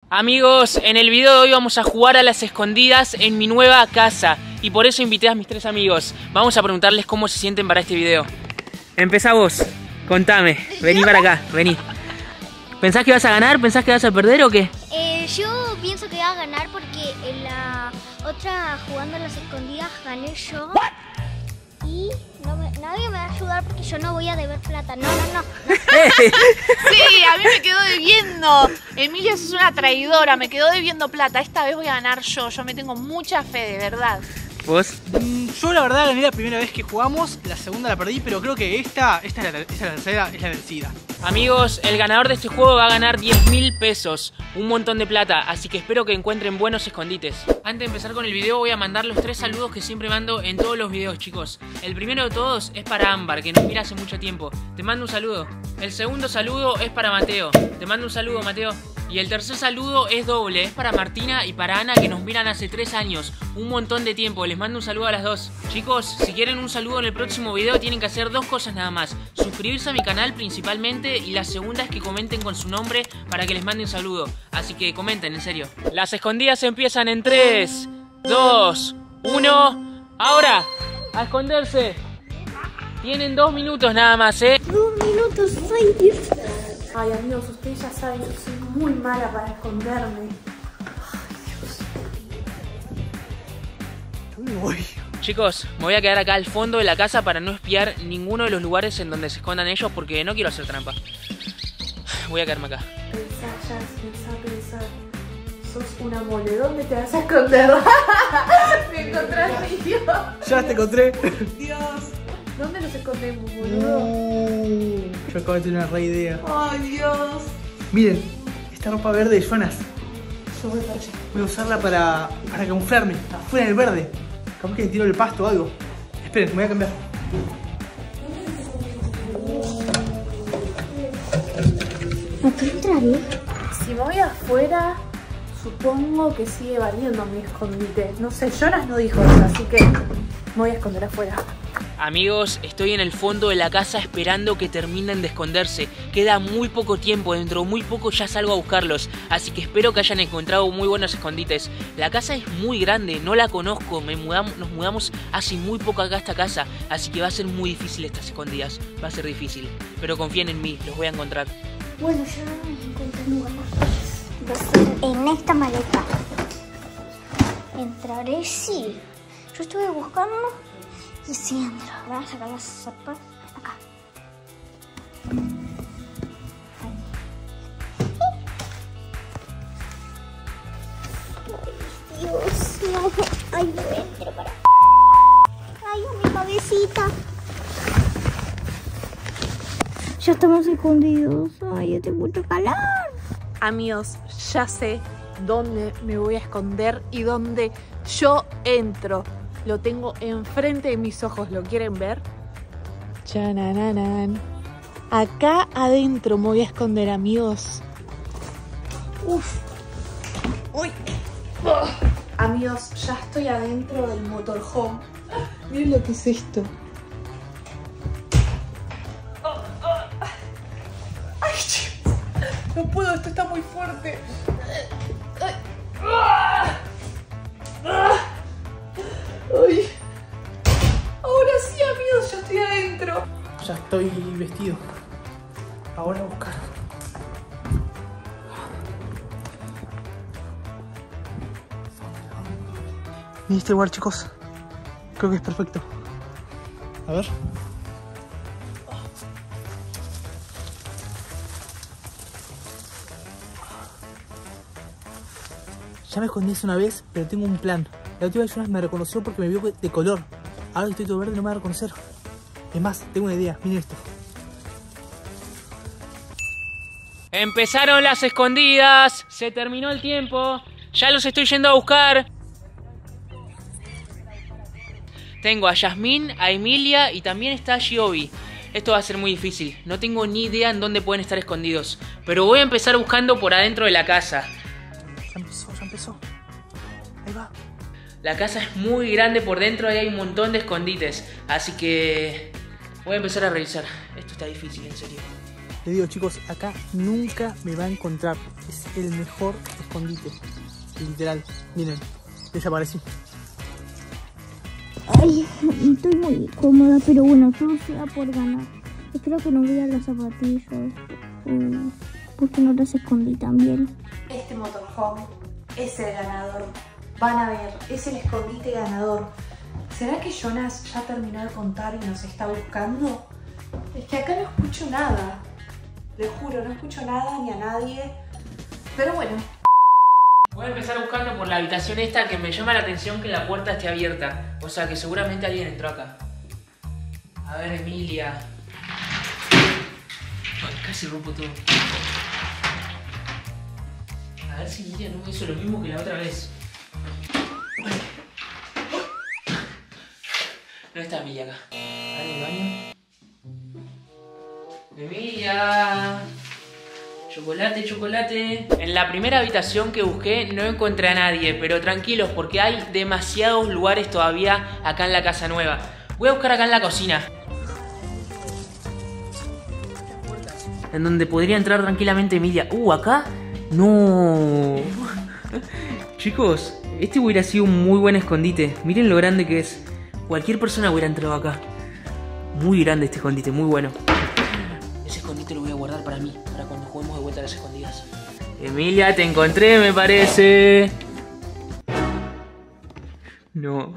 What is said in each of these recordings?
Amigos, en el video de hoy vamos a jugar a las escondidas en mi nueva casa. Y por eso invité a mis 3 amigos. Vamos a preguntarles cómo se sienten para este video. Empezá vos, contame, vení para acá, vení. ¿Pensás que vas a ganar? ¿Pensás que vas a perder o qué? Yo pienso que va a ganar porque en la otra jugando a las escondidas gané yo. Y nadie me va a ayudar porque yo no voy a deber plata. No. Sí, a mí me quedó debiendo. Emilia es una traidora, me quedó debiendo plata. Esta vez voy a ganar yo me tengo mucha fe, de verdad. ¿Vos? Yo la verdad gané la primera vez que jugamos, la segunda la perdí, pero creo que esta es la tercera, es la vencida. Amigos, el ganador de este juego va a ganar 10.000 pesos, un montón de plata, así que espero que encuentren buenos escondites. Antes de empezar con el video voy a mandar los 3 saludos que siempre mando en todos los videos, chicos. El primero de todos es para Ámbar, que nos mira hace mucho tiempo. Te mando un saludo. El segundo saludo es para Mateo. Te mando un saludo, Mateo. Y el tercer saludo es doble, es para Martina y para Ana, que nos miran hace 3 años. Un montón de tiempo, les mando un saludo a las dos. Chicos, si quieren un saludo en el próximo video tienen que hacer 2 cosas nada más. Suscribirse a mi canal principalmente, y la segunda es que comenten con su nombre para que les mande un saludo. Así que comenten, en serio. Las escondidas empiezan en 3, 2, 1. Ahora, a esconderse. Tienen 2 minutos nada más, 2 minutos, 6. Ay, amigos, ustedes ya saben, yo soy muy mala para esconderme. Uy. Chicos, me voy a quedar acá al fondo de la casa para no espiar ninguno de los lugares en donde se escondan ellos, porque no quiero hacer trampa. Voy a quedarme acá. Pensá, Jazz, pensá. Sos una mole, ¿dónde te vas a esconder? Me encontraste, Dios. Ya te encontré. Dios. ¿Dónde nos escondemos, boludo? Yo acabo de tener una re idea. Ay, Dios. Miren, esta ropa verde de Jonas. Yo voy para allá. Voy a usarla para camuflarme, afuera en el verde. Capaz que le tiro el pasto o algo. Esperen, me voy a cambiar. ¿Acá entraré? Si me voy afuera, supongo que sigue valiendo mi escondite. No sé, Jonas no dijo eso, así que me voy a esconder afuera. Amigos, estoy en el fondo de la casa esperando que terminen de esconderse. Queda muy poco tiempo, dentro de muy poco ya salgo a buscarlos. Así que espero que hayan encontrado muy buenos escondites. La casa es muy grande, no la conozco. Nos mudamos hace muy poco acá a esta casa. Así que va a ser muy difícil estas escondidas. Va a ser difícil, pero confíen en mí, los voy a encontrar. Bueno, ya encontré un lugar. Va a ser en esta maleta. Entraré, sí. Yo estuve buscando y sí entro. Voy a sacar las zapas acá. Ay, Dios, no. Ay, no entro para. Ay, mi cabecita. Ya estamos escondidos. Ay, hace mucho calor. Amigos, ya sé dónde me voy a esconder y dónde yo entro. Lo tengo enfrente de mis ojos, ¿lo quieren ver? Chanananan. Acá adentro me voy a esconder, amigos. Uf. Uy. Amigos, ya estoy adentro del motorhome. Miren lo que es esto. Ay, no puedo, esto está muy fuerte. Ay. Ahora sí, amigos, ya estoy adentro. Ya estoy vestido. Ahora a buscar. ¿Y este lugar, chicos? Creo que es perfecto. A ver. Ya me escondí una vez, pero tengo un plan. La última vez Jonas me reconoció porque me vio de color. Ahora que estoy todo verde no me va a reconocer. Es más, tengo una idea. Miren esto. Empezaron las escondidas, se terminó el tiempo, ya los estoy yendo a buscar. Tengo a Yasmín, a Emilia y también está Giovi. Esto va a ser muy difícil, no tengo ni idea en dónde pueden estar escondidos. Pero voy a empezar buscando por adentro de la casa. Ya empezó. Ahí va. La casa es muy grande por dentro y hay un montón de escondites. Así que voy a empezar a revisar. Esto está difícil, en serio. Les digo, chicos, acá nunca me va a encontrar. Es el mejor escondite. Literal. Miren, desaparecí. Ay, estoy muy cómoda, pero bueno, todo sea por ganar. Espero que no vean las zapatillas. Porque no las escondí tan bien. Este motorhome es el ganador. Van a ver, es el escondite ganador. ¿Será que Jonas ya terminó de contar y nos está buscando? Es que acá no escucho nada. Les juro, no escucho nada ni a nadie. Pero bueno. Voy a empezar buscando por la habitación esta, que me llama la atención que la puerta esté abierta. O sea que seguramente alguien entró acá. A ver, Emilia. Ay, casi rompo todo. A ver si Emilia no hizo lo mismo que la otra vez. No está Emilia acá. A ver, el baño. Emilia. Chocolate, chocolate. En la primera habitación que busqué no encontré a nadie, pero tranquilos porque hay demasiados lugares todavía acá en la casa nueva. Voy a buscar acá en la cocina, en donde podría entrar tranquilamente Emilia. Acá. No. Chicos, este hubiera sido un muy buen escondite. Miren lo grande que es. Cualquier persona hubiera entrado acá. Muy grande este escondite, muy bueno. Ese escondite lo voy a guardar para mí, para cuando juguemos de vuelta a las escondidas. Emilia, te encontré, me parece. No.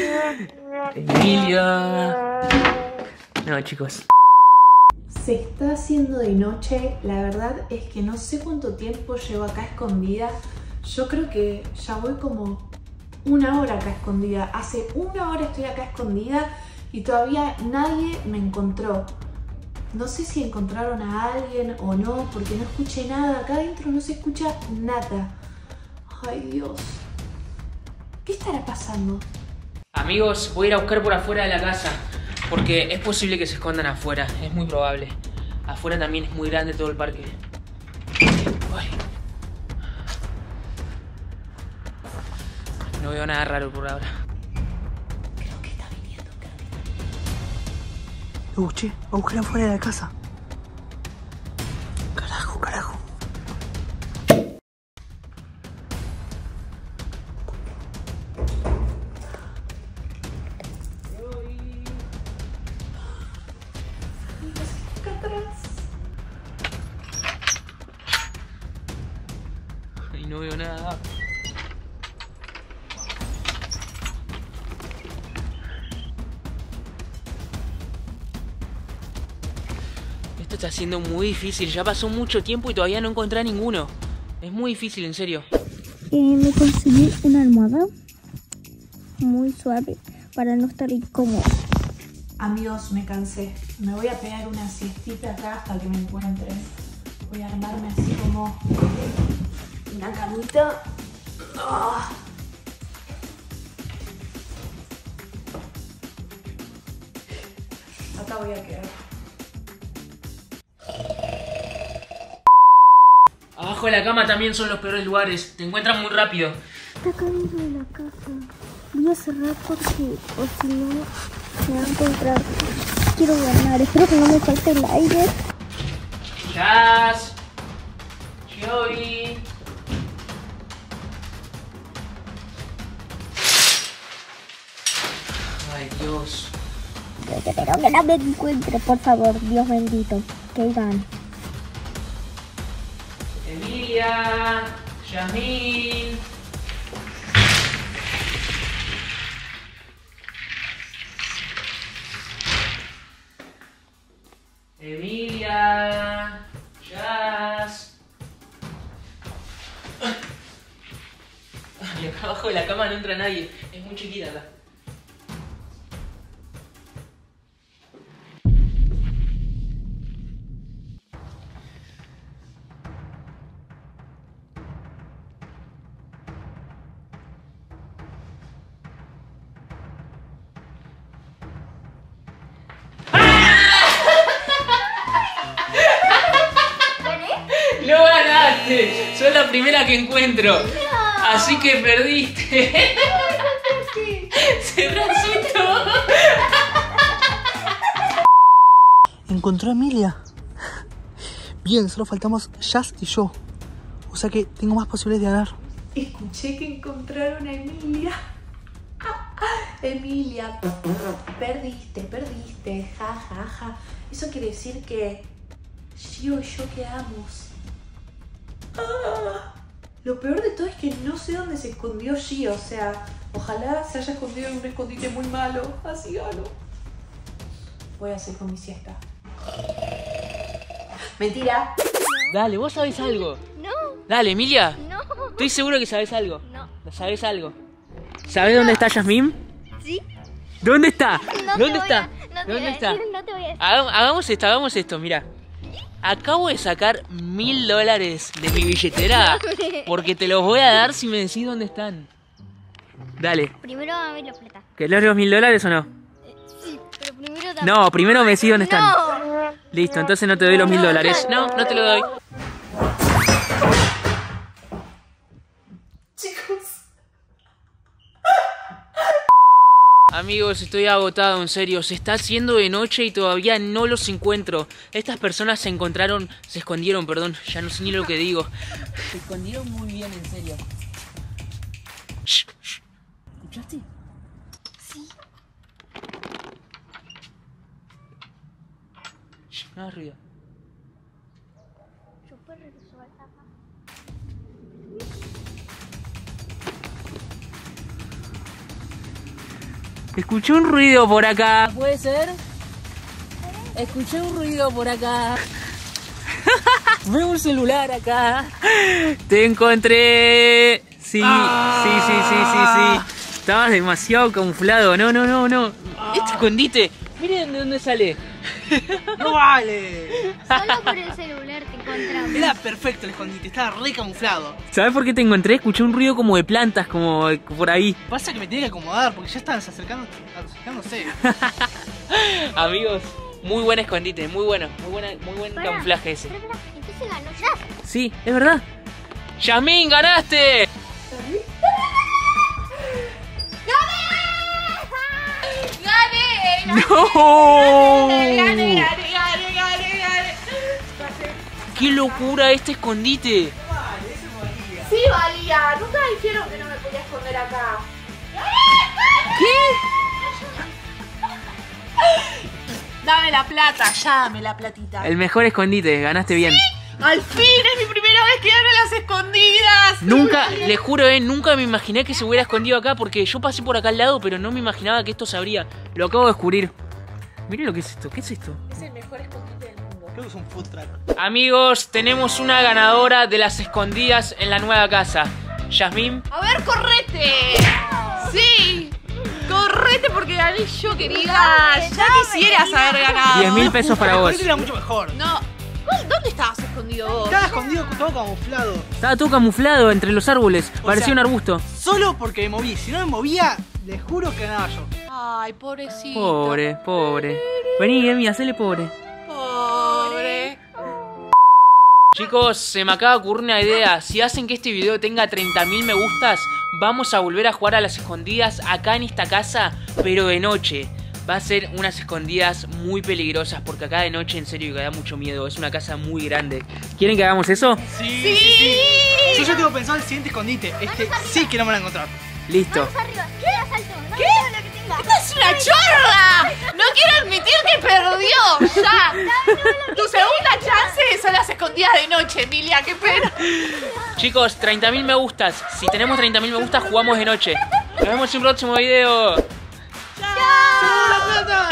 Emilia. No, chicos. Se está haciendo de noche. La verdad es que no sé cuánto tiempo llevo acá escondida. Yo creo que ya voy como 1 hora acá escondida. Hace 1 hora estoy acá escondida y todavía nadie me encontró. No sé si encontraron a alguien o no, porque no escuché nada. Acá adentro no se escucha nada. Ay, Dios. ¿Qué estará pasando? Amigos, voy a ir a buscar por afuera de la casa, porque es posible que se escondan afuera. Es muy probable. Afuera también es muy grande todo el parque. Ay. No veo nada raro por ahora. Creo que está viniendo. Lo busqué, voy a buscar afuera de la casa. Carajo, carajo. Acá atrás. Y no veo nada. Esto está siendo muy difícil. Ya pasó mucho tiempo y todavía no encontré a ninguno. Es muy difícil, en serio. Me conseguí una almohada muy suave para no estar incómodo. Amigos, me cansé. Me voy a pegar una siestita acá hasta que me encuentren. Voy a armarme así como una camita. ¡Oh! Acá voy a quedar. Abajo de la cama también son los peores lugares. Te encuentran muy rápido. Está acá dentro de la casa. Voy a cerrar porque, o si no, me va a encontrar. Quiero ganar. Espero que no me falte el aire. Jazz. Joey. Ay, Dios. Pero que no me encuentre, por favor. Dios bendito. Que gane. Emilia. Yasmín. Emilia. Jazz. Y acá abajo de la cama no entra nadie. Es muy chiquita acá. ¡No ganaste! Sos la primera que encuentro. Así que perdiste. Cerracito. Encontró a Emilia. Bien, solo faltamos Jazz y yo. O sea que tengo más posibilidades de ganar. Escuché que encontraron a Emilia. Emilia, perdiste, ja, ja, ja. Eso quiere decir que Gio y yo quedamos. Lo peor de todo es que no sé dónde se escondió Gio, o sea, ojalá se haya escondido en un escondite muy malo, así gano. Voy a hacer con mi siesta. Mentira. Dale, vos sabés algo. No, Dale, Emilia. no, Estoy seguro que sabés algo. no. ¿Sabés algo? ¿Sabés dónde está Yasmín? ¿Sí? ¿Dónde está? No ¿Dónde te voy está? a- no te ¿Dónde voy a está? decir, no te voy a decir. Hagamos esto, mira. Acabo de sacar $1000 de mi billetera porque te los voy a dar si me decís dónde están. Dale. Primero dame la plata. ¿Querés los $1000 o no? Sí, pero primero dame. No, primero me decís dónde están. No. Listo, entonces no te doy los $1000. No, no te lo doy. Chicos. Amigos, estoy agotado, en serio. Se está haciendo de noche y todavía no los encuentro. Estas personas se escondieron, perdón. Ya no sé ni lo que digo. Se escondieron muy bien, en serio. Shh, shh. ¿Escuchaste? Sí. Shh, no hagas ruido. Yo puedo regresar acá. Escuché un ruido por acá. ¿Puede ser? Escuché un ruido por acá. Veo un celular acá. Te encontré. Sí, sí. Estabas demasiado camuflado. No. Este escondite. Miren de dónde sale. ¡No vale! Solo por el celular te encontramos. Era perfecto el escondite, estaba re camuflado. ¿Sabes por qué te encontré? Escuché un ruido como de plantas, como por ahí. Pasa que me tenía que acomodar porque ya estaban acercándose. Amigos, muy buen escondite, muy buen Pará, camuflaje ese. pará, entonces ganó Jazz. Sí, es verdad. ¡Yasmín, ganaste! ¡Gané! ¡No! ¡Gané! ¡Qué locura este escondite! Sí, valía. Nunca dijeron que no me podía esconder acá. Dame la plata, ya dame la platita. El mejor escondite, ganaste bien. Al fin, es mi primera vez que gano las escondidas. Nunca, les juro, nunca me imaginé que se hubiera escondido acá porque yo pasé por acá al lado, pero no me imaginaba que esto se abría. Lo acabo de descubrir. Miren lo que es esto, ¿qué es esto? Es el mejor escondite del mundo. Creo que es un food truck. Amigos, tenemos una ganadora de las escondidas en la nueva casa. Yasmín. A ver, correte. Sí. Correte porque gané yo, querida. Ya quisieras haber ganado. 10.000 pesos para vos. Era mucho mejor. No. ¿Dónde estabas escondido vos? Estaba escondido, todo camuflado. Estaba todo camuflado entre los árboles, parecía sea, un arbusto. Solo porque me moví. Si no me movía, les juro que ganaba yo. Ay, pobrecito. Pobre. Vení, Emi, hacele pobre. Pobre. Chicos, se me acaba de ocurrir una idea. Si hacen que este video tenga 30.000 me gustas, vamos a volver a jugar a las escondidas acá en esta casa, pero de noche. Va a ser unas escondidas muy peligrosas porque acá de noche en serio que da mucho miedo. Es una casa muy grande. ¿Quieren que hagamos eso? Sí. Yo ya tengo pensado el siguiente escondite. Sí que no me van a encontrar. Listo. Vamos arriba. Tira salto. ¿Qué? Lo que tenga. ¡Esta es una chorra! No quiero admitir que perdió. Ya. Tu segunda chance son las escondidas de noche, Emilia. Qué pena. Chicos, 30.000 me gustas. Si tenemos 30.000 me gustas, jugamos de noche. Nos vemos en un próximo video. ¡Chao!